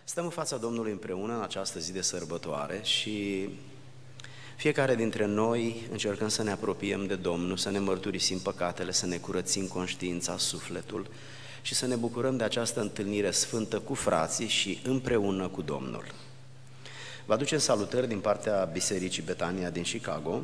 Stăm în fața Domnului împreună în această zi de sărbătoare și fiecare dintre noi încercăm să ne apropiem de Domnul, să ne mărturisim păcatele, să ne curățim conștiința, sufletul și să ne bucurăm de această întâlnire sfântă cu frații și împreună cu Domnul. Vă aducem salutări din partea Bisericii Betania din Chicago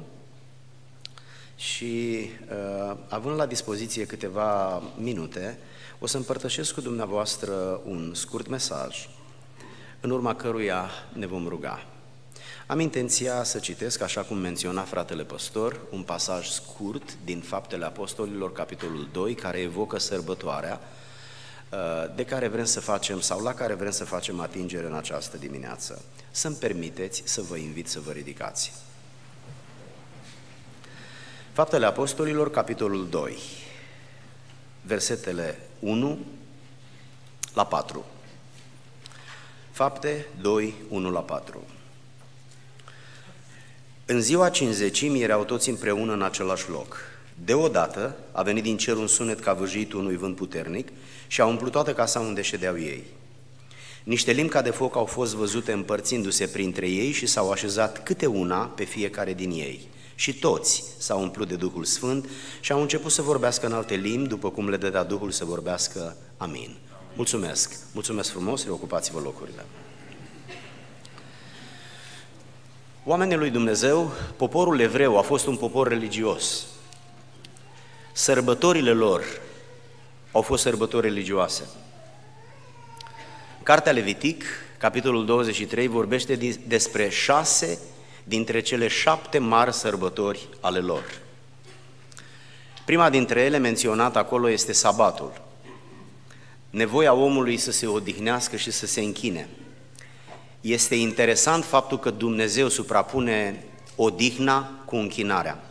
și având la dispoziție câteva minute, o să împărtășesc cu dumneavoastră un scurt mesaj, în urma căruia ne vom ruga. Am intenția să citesc, așa cum menționa fratele păstor, un pasaj scurt din Faptele Apostolilor, capitolul 2, care evocă sărbătoarea de care vrem să facem sau la care vrem să facem atingere în această dimineață. Să-mi permiteți să vă invit să vă ridicați. Faptele Apostolilor, capitolul 2, versetele 1 la 4. Fapte 2, 1 la 4. În ziua Cincizecimii erau toți împreună în același loc. Deodată a venit din cer un sunet ca vâjitul unui vânt puternic și a umplut toată casa unde ședeau ei. Niște limbi ca de foc au fost văzute împărțindu-se printre ei și s-au așezat câte una pe fiecare din ei. Și toți s-au umplut de Duhul Sfânt și au început să vorbească în alte limbi, după cum le dădea Duhul să vorbească. Amin. Mulțumesc! Mulțumesc frumos, reocupați-vă locurile. Oamenii lui Dumnezeu, poporul evreu a fost un popor religios. Sărbătorile lor au fost sărbători religioase. Cartea Levitic, capitolul 23, vorbește despre 6 dintre cele 7 mari sărbători ale lor. Prima dintre ele menționată acolo este sabatul. Nevoia omului să se odihnească și să se închine. Este interesant faptul că Dumnezeu suprapune odihna cu închinarea.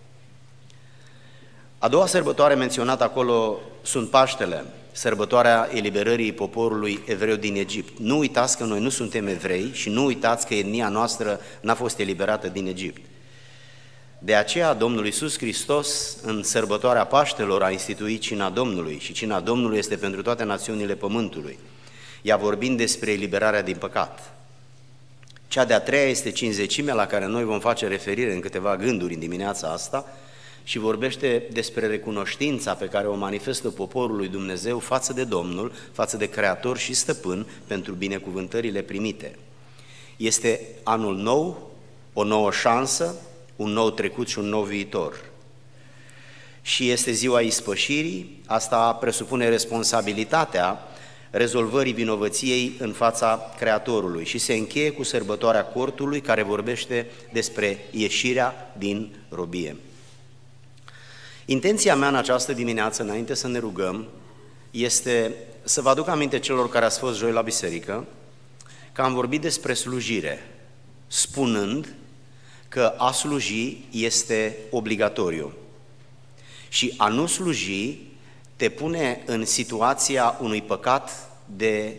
A doua sărbătoare menționată acolo sunt Paștele, sărbătoarea eliberării poporului evreu din Egipt. Nu uitați că noi nu suntem evrei și nu uitați că etnia noastră n-a fost eliberată din Egipt. De aceea Domnul Iisus Hristos în sărbătoarea Paștelor a instituit cina Domnului și cina Domnului este pentru toate națiunile pământului, ea vorbind despre eliberarea din păcat. Cea de-a treia este Cincizecimea, la care noi vom face referire în câteva gânduri în dimineața asta și vorbește despre recunoștința pe care o manifestă poporul lui Dumnezeu față de Domnul, față de Creator și Stăpân pentru binecuvântările primite. Este anul nou, o nouă șansă, un nou trecut și un nou viitor. Și este ziua ispășirii, asta presupune responsabilitatea rezolvării vinovăției în fața Creatorului și se încheie cu sărbătoarea cortului, care vorbește despre ieșirea din robie. Intenția mea în această dimineață, înainte să ne rugăm, este să vă aduc aminte celor care ați fost joi la biserică că am vorbit despre slujire, spunând că a sluji este obligatoriu și a nu sluji te pune în situația unui păcat de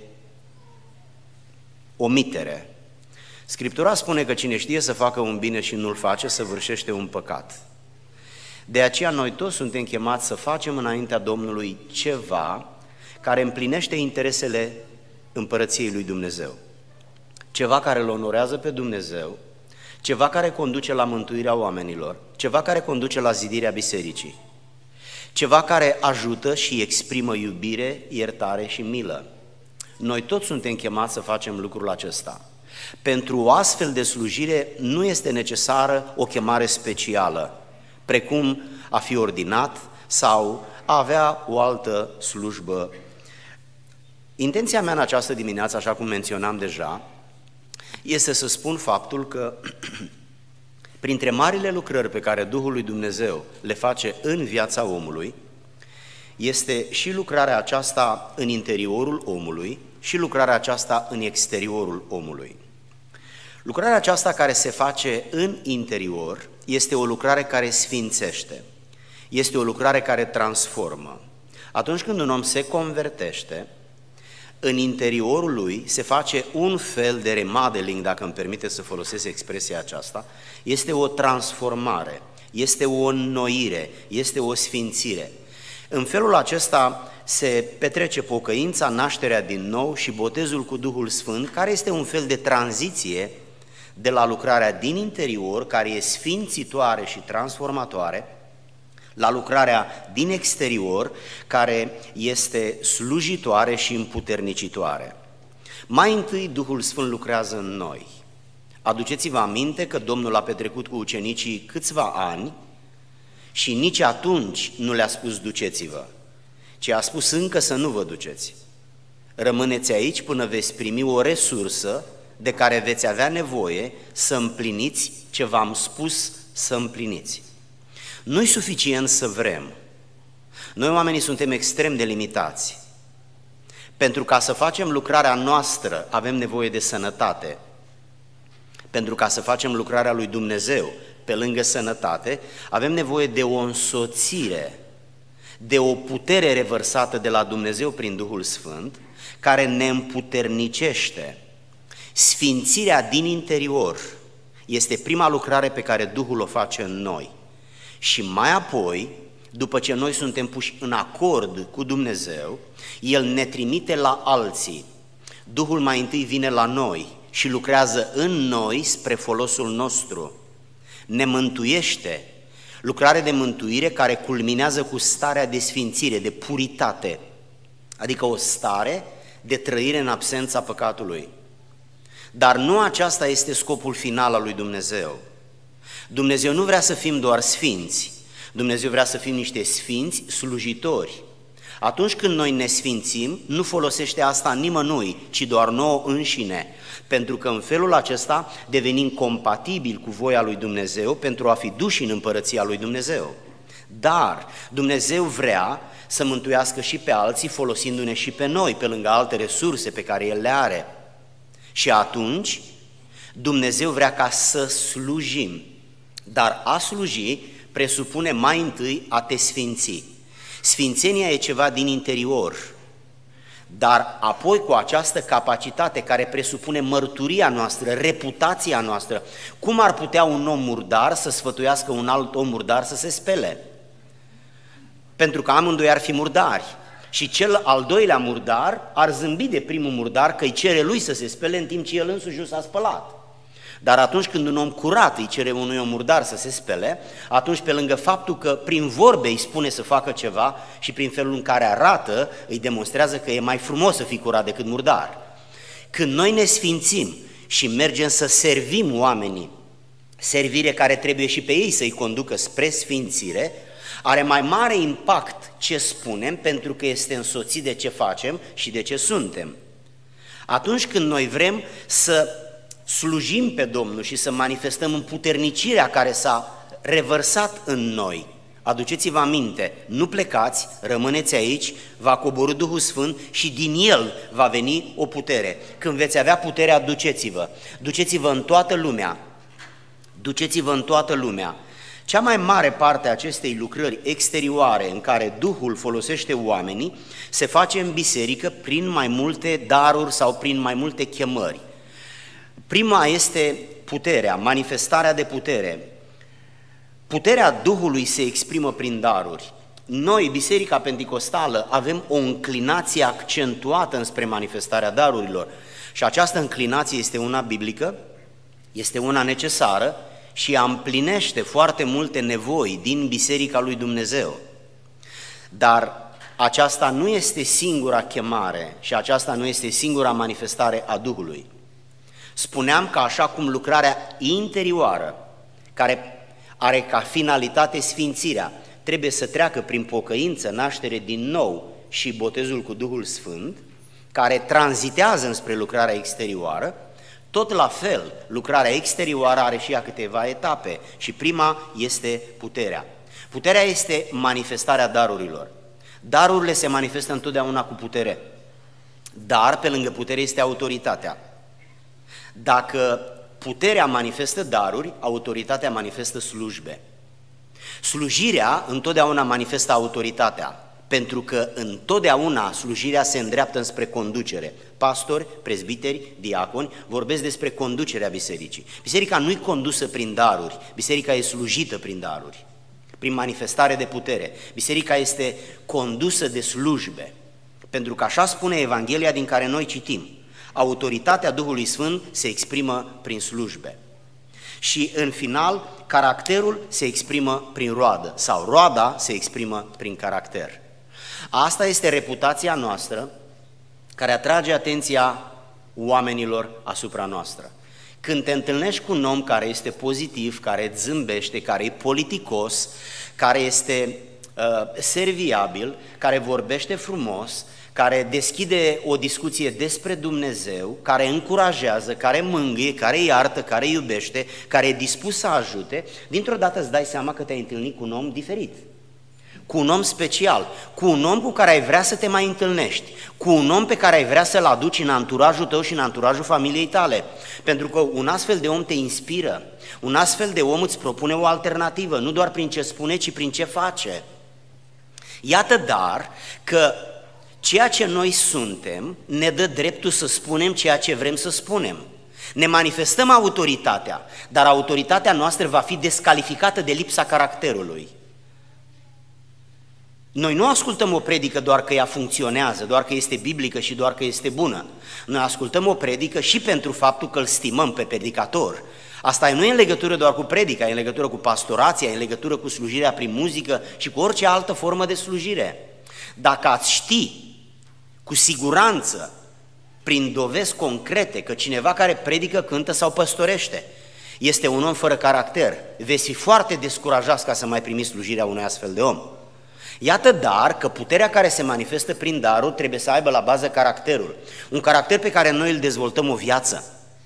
omitere. Scriptura spune că cine știe să facă un bine și nu-l face, săvârșește un păcat. De aceea noi toți suntem chemați să facem înaintea Domnului ceva care împlinește interesele împărăției lui Dumnezeu. Ceva care îl onorează pe Dumnezeu, ceva care conduce la mântuirea oamenilor, ceva care conduce la zidirea bisericii, ceva care ajută și exprimă iubire, iertare și milă. Noi toți suntem chemați să facem lucrul acesta. Pentru o astfel de slujire nu este necesară o chemare specială, precum a fi ordinat sau a avea o altă slujbă. Intenția mea în această dimineață, așa cum menționam deja, este să spun faptul că printre marile lucrări pe care Duhul lui Dumnezeu le face în viața omului, este și lucrarea aceasta în interiorul omului și lucrarea aceasta în exteriorul omului. Lucrarea aceasta care se face în interior este o lucrare care sfințește, este o lucrare care transformă. Atunci când un om se convertește, în interiorul lui se face un fel de remodeling, dacă îmi permite să folosesc expresia aceasta, este o transformare, este o înnoire, este o sfințire. În felul acesta se petrece pocăința, nașterea din nou și botezul cu Duhul Sfânt, care este un fel de tranziție de la lucrarea din interior, care e sfințitoare și transformatoare, la lucrarea din exterior, care este slujitoare și împuternicitoare. Mai întâi Duhul Sfânt lucrează în noi. Aduceți-vă aminte că Domnul a petrecut cu ucenicii câțiva ani și nici atunci nu le-a spus duceți-vă, ci a spus încă să nu vă duceți. Rămâneți aici până veți primi o resursă de care veți avea nevoie să împliniți ce v-am spus să împliniți. Nu-i suficient să vrem. Noi oamenii suntem extrem de limitați. Pentru ca să facem lucrarea noastră avem nevoie de sănătate. Pentru ca să facem lucrarea lui Dumnezeu, pe lângă sănătate, avem nevoie de o însoțire, de o putere revărsată de la Dumnezeu prin Duhul Sfânt, care ne împuternicește. Sfințirea din interior este prima lucrare pe care Duhul o face în noi. Și mai apoi, după ce noi suntem puși în acord cu Dumnezeu, El ne trimite la alții. Duhul mai întâi vine la noi și lucrează în noi spre folosul nostru. Ne mântuiește, lucrare de mântuire care culminează cu starea de sfințire, de puritate, adică o stare de trăire în absența păcatului. Dar nu aceasta este scopul final al lui Dumnezeu. Dumnezeu nu vrea să fim doar sfinți, Dumnezeu vrea să fim niște sfinți slujitori. Atunci când noi ne sfințim, nu folosește asta nimănui, ci doar nouă înșine, pentru că în felul acesta devenim compatibili cu voia lui Dumnezeu pentru a fi duși în împărăția lui Dumnezeu. Dar Dumnezeu vrea să mântuiască și pe alții, folosindu-ne și pe noi, pe lângă alte resurse pe care El le are. Și atunci Dumnezeu vrea ca să slujim, dar a sluji presupune mai întâi a te sfinți. Sfințenia e ceva din interior, dar apoi cu această capacitate care presupune mărturia noastră, reputația noastră. Cum ar putea un om murdar să sfătuiască un alt om murdar să se spele? Pentru că amândoi ar fi murdari. Și cel al doilea murdar ar zâmbi de primul murdar că îi cere lui să se spele în timp ce el însuși nu s-a spălat. Dar atunci când un om curat îi cere unui om murdar să se spele, atunci pe lângă faptul că prin vorbe îi spune să facă ceva și prin felul în care arată, îi demonstrează că e mai frumos să fii curat decât murdar. Când noi ne sfințim și mergem să servim oamenii, servire care trebuie și pe ei să-i conducă spre sfințire, are mai mare impact ce spunem pentru că este însoțit de ce facem și de ce suntem. Atunci când noi vrem să slujim pe Domnul și să manifestăm împuternicirea care s-a revărsat în noi, aduceți-vă aminte, nu plecați, rămâneți aici, va coborî Duhul Sfânt și din El va veni o putere. Când veți avea puterea, duceți-vă, duceți-vă în toată lumea, duceți-vă în toată lumea. Cea mai mare parte a acestei lucrări exterioare în care Duhul folosește oamenii se face în biserică prin mai multe daruri sau prin mai multe chemări. Prima este puterea, manifestarea de putere. Puterea Duhului se exprimă prin daruri. Noi, Biserica Penticostală, avem o înclinație accentuată înspre manifestarea darurilor și această înclinație este una biblică, este una necesară și ea împlinește foarte multe nevoi din Biserica lui Dumnezeu. Dar aceasta nu este singura chemare și aceasta nu este singura manifestare a Duhului. Spuneam că așa cum lucrarea interioară, care are ca finalitate sfințirea, trebuie să treacă prin pocăință, naștere din nou și botezul cu Duhul Sfânt, care tranzitează înspre lucrarea exterioară, tot la fel, lucrarea exterioară are și ea câteva etape și prima este puterea. Puterea este manifestarea darurilor. Darurile se manifestă întotdeauna cu putere, dar pe lângă putere este autoritatea. Dacă puterea manifestă daruri, autoritatea manifestă slujbe. Slujirea întotdeauna manifestă autoritatea, pentru că întotdeauna slujirea se îndreaptă înspre conducere. Pastori, prezbiteri, diaconi vorbesc despre conducerea bisericii. Biserica nu-i condusă prin daruri, biserica e slujită prin daruri. prin manifestare de putere. Biserica este condusă de slujbe, pentru că așa spune Evanghelia din care noi citim. Autoritatea Duhului Sfânt se exprimă prin slujbe. Și în final, caracterul se exprimă prin roadă sau roada se exprimă prin caracter. Asta este reputația noastră care atrage atenția oamenilor asupra noastră. Când te întâlnești cu un om care este pozitiv, care îți zâmbește, care e politicos, care este serviabil, care vorbește frumos, care deschide o discuție despre Dumnezeu, care încurajează, care mângâie, care iartă, care iubește, care e dispus să ajute, dintr-o dată îți dai seama că te-ai întâlnit cu un om diferit, cu un om special, cu un om cu care ai vrea să te mai întâlnești, cu un om pe care ai vrea să-l aduci în anturajul tău și în anturajul familiei tale, pentru că un astfel de om te inspiră, un astfel de om îți propune o alternativă, nu doar prin ce spune, ci prin ce face. Iată dar că ceea ce noi suntem ne dă dreptul să spunem ceea ce vrem să spunem. Ne manifestăm autoritatea, dar autoritatea noastră va fi descalificată de lipsa caracterului. Noi nu ascultăm o predică doar că ea funcționează, doar că este biblică și doar că este bună. Noi ascultăm o predică și pentru faptul că îl stimăm pe predicator. Asta nu e în legătură doar cu predica, e în legătură cu pastorația, e în legătură cu slujirea prin muzică și cu orice altă formă de slujire. Dacă ați ști cu siguranță, prin dovezi concrete, că cineva care predică, cântă sau păstorește este un om fără caracter, veți fi foarte descurajați ca să mai primiți slujirea unui astfel de om. Iată dar că puterea care se manifestă prin darul trebuie să aibă la bază caracterul, un caracter pe care noi îl dezvoltăm o viață.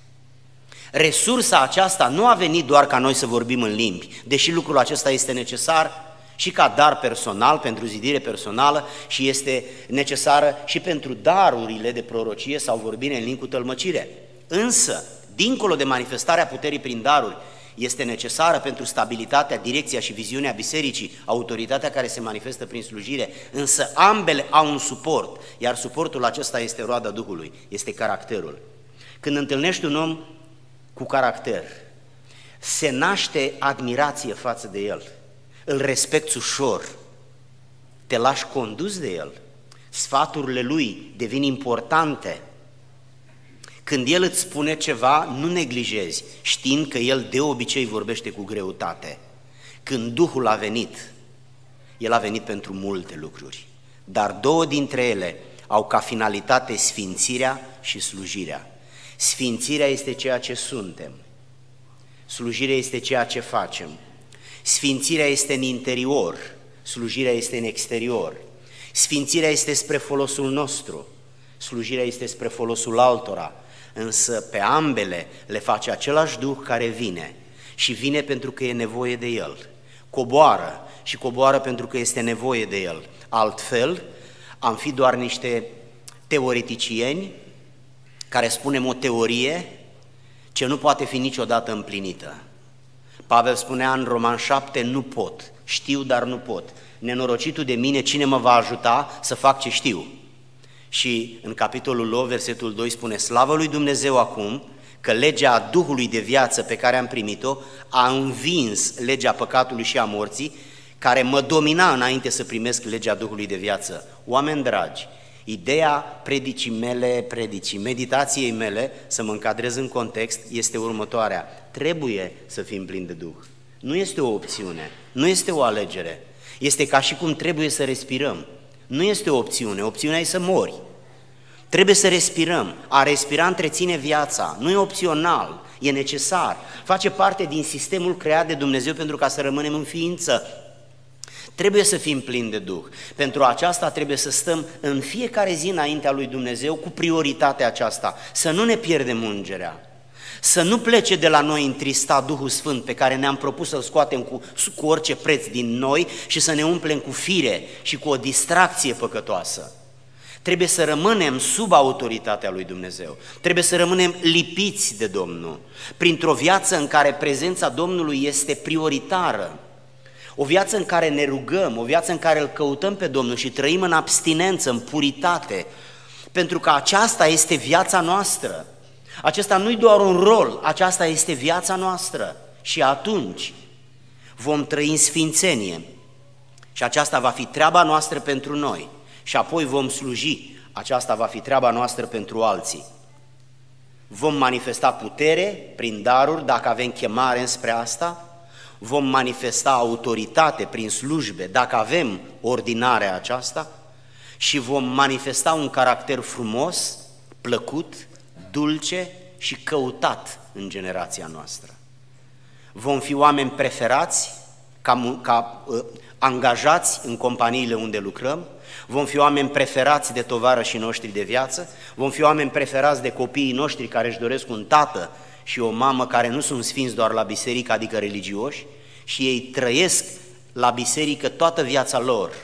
Resursa aceasta nu a venit doar ca noi să vorbim în limbi, deși lucrul acesta este necesar și ca dar personal, pentru zidire personală și este necesară și pentru darurile de prorocie sau vorbire în limbi cu tălmăcire. Însă, dincolo de manifestarea puterii prin daruri, este necesară pentru stabilitatea, direcția și viziunea bisericii, autoritatea care se manifestă prin slujire, însă ambele au un suport, iar suportul acesta este roada Duhului, este caracterul. Când întâlnești un om cu caracter, se naște admirație față de el, îl respecti ușor, te lași condus de el, sfaturile lui devin importante. Când el îți spune ceva, nu neglijezi, știind că el de obicei vorbește cu greutate. Când Duhul a venit, el a venit pentru multe lucruri, dar două dintre ele au ca finalitate sfințirea și slujirea. Sfințirea este ceea ce suntem, slujirea este ceea ce facem. Sfințirea este în interior, slujirea este în exterior. Sfințirea este spre folosul nostru, slujirea este spre folosul altora, însă pe ambele le face același Duh care vine și vine pentru că e nevoie de El. Coboară și coboară pentru că este nevoie de El. Altfel, am fi doar niște teoreticieni care spunem o teorie ce nu poate fi niciodată împlinită. Pavel spunea în Roman 7, nu pot, știu, dar nu pot. Nenorocitul de mine, cine mă va ajuta să fac ce știu? Și în capitolul 8, versetul 2 spune, slavă lui Dumnezeu acum că legea Duhului de viață pe care am primit-o a învins legea păcatului și a morții, care mă domina înainte să primesc legea Duhului de viață. Oameni dragi, ideea meditației mele, să mă încadrez în context, este următoarea. Trebuie să fim plini de Duh. Nu este o opțiune, nu este o alegere. Este ca și cum trebuie să respirăm. Nu este o opțiune, opțiunea e să mori. Trebuie să respirăm. A respira întreține viața, nu e opțional, e necesar. Face parte din sistemul creat de Dumnezeu pentru ca să rămânem în ființă. Trebuie să fim plini de Duh. Pentru aceasta trebuie să stăm în fiecare zi înaintea lui Dumnezeu cu prioritatea aceasta, să nu ne pierdem ungerea, să nu plece de la noi întristat Duhul Sfânt pe care ne-am propus să-L scoatem cu orice preț din noi și să ne umplem cu fire și cu o distracție păcătoasă. Trebuie să rămânem sub autoritatea lui Dumnezeu, trebuie să rămânem lipiți de Domnul, printr-o viață în care prezența Domnului este prioritară, o viață în care ne rugăm, o viață în care îl căutăm pe Domnul și trăim în abstinență, în puritate, pentru că aceasta este viața noastră. Acesta nu-i doar un rol, aceasta este viața noastră. Și atunci, vom trăi în sfințenie și aceasta va fi treaba noastră pentru noi și apoi vom sluji, aceasta va fi treaba noastră pentru alții. Vom manifesta putere prin daruri dacă avem chemare înspre asta, vom manifesta autoritate prin slujbe dacă avem ordinarea aceasta și vom manifesta un caracter frumos, plăcut, dulce și căutat în generația noastră. Vom fi oameni preferați, angajați în companiile unde lucrăm, vom fi oameni preferați de tovarășii noștri de viață, vom fi oameni preferați de copiii noștri care își doresc un tată și o mamă care nu sunt sfinți doar la biserică, adică religioși, și ei trăiesc la biserică toată viața lor.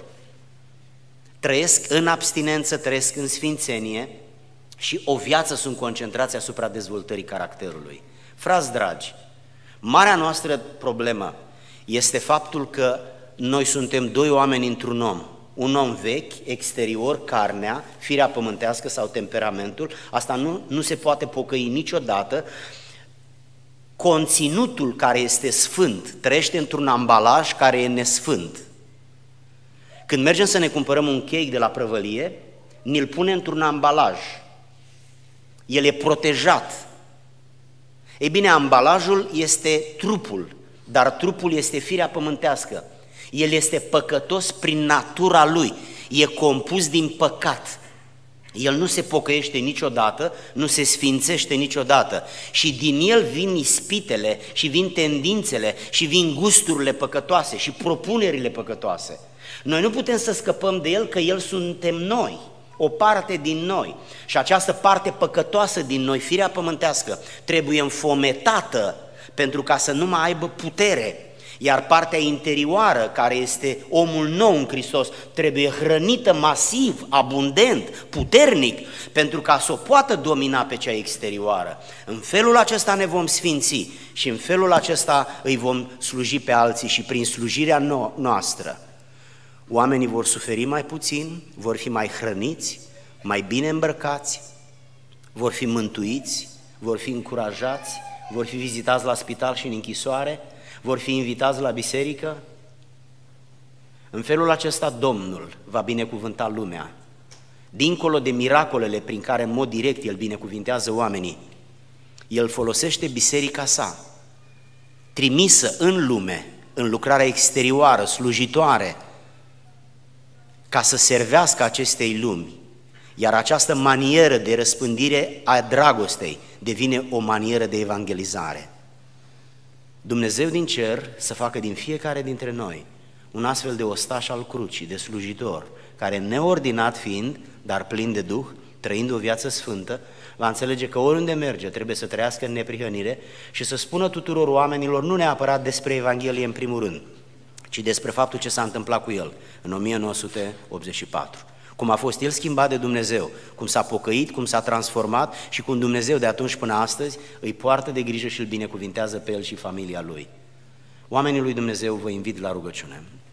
Trăiesc în abstinență, trăiesc în sfințenie și o viață sunt concentrați asupra dezvoltării caracterului. Frați dragi, marea noastră problemă este faptul că noi suntem doi oameni într-un om. Un om vechi, exterior, carnea, firea pământească sau temperamentul, asta nu se poate pocăi niciodată. Conținutul care este sfânt trăiește într-un ambalaj care e nesfânt. Când mergem să ne cumpărăm un cheic de la prăvălie, ni-l pune într-un ambalaj. El e protejat. Ei bine, ambalajul este trupul, dar trupul este firea pământească. El este păcătos prin natura lui, e compus din păcat. El nu se pocăiește niciodată, nu se sfințește niciodată și din el vin ispitele și vin tendințele și vin gusturile păcătoase și propunerile păcătoase. Noi nu putem să scăpăm de el, că el suntem noi, o parte din noi și această parte păcătoasă din noi, firea pământească, trebuie înfometată pentru ca să nu mai aibă putere. Iar partea interioară, care este omul nou în Hristos, trebuie hrănită masiv, abundent, puternic, pentru ca să o poată domina pe cea exterioară. În felul acesta ne vom sfinți și în felul acesta îi vom sluji pe alții și prin slujirea noastră oamenii vor suferi mai puțin, vor fi mai hrăniți, mai bine îmbrăcați, vor fi mântuiți, vor fi încurajați, vor fi vizitați la spital și în închisoare, vor fi invitați la biserică. În felul acesta Domnul va binecuvânta lumea. Dincolo de miracolele prin care în mod direct El binecuvintează oamenii, El folosește biserica sa, trimisă în lume, în lucrarea exterioară, slujitoare, ca să servească acestei lumi. Iar această manieră de răspândire a dragostei devine o manieră de evangelizare. Dumnezeu din cer să facă din fiecare dintre noi un astfel de ostaș al crucii, de slujitor, care neordinat fiind, dar plin de Duh, trăind o viață sfântă, va înțelege că oriunde merge trebuie să trăiască în neprihănire și să spună tuturor oamenilor nu neapărat despre Evanghelie în primul rând, ci despre faptul ce s-a întâmplat cu el în 1984. Cum a fost el schimbat de Dumnezeu, cum s-a pocăit, cum s-a transformat și cum Dumnezeu de atunci până astăzi îi poartă de grijă și îl binecuvintează pe el și familia lui. Oamenii lui Dumnezeu, vă invit la rugăciune.